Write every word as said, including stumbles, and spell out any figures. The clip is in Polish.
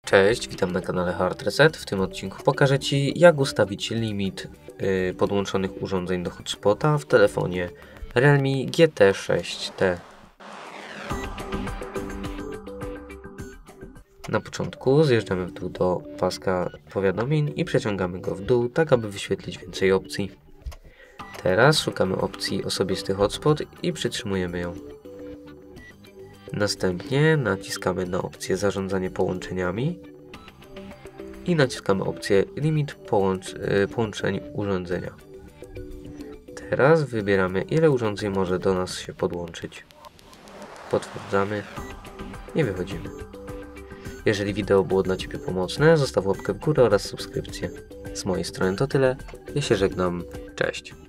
Cześć, witam na kanale Hard Reset. W tym odcinku pokażę Ci, jak ustawić limit yy, podłączonych urządzeń do hotspota w telefonie Realme G T sześć T. Na początku zjeżdżamy w dół do paska powiadomień i przeciągamy go w dół, tak aby wyświetlić więcej opcji. Teraz szukamy opcji osobisty hotspot i przytrzymujemy ją. Następnie naciskamy na opcję zarządzanie połączeniami i naciskamy opcję limit połącz połączeń urządzenia. Teraz wybieramy, ile urządzeń może do nas się podłączyć. Potwierdzamy i wychodzimy. Jeżeli wideo było dla Ciebie pomocne, zostaw łapkę w górę oraz subskrypcję. Z mojej strony to tyle. Ja się żegnam. Cześć.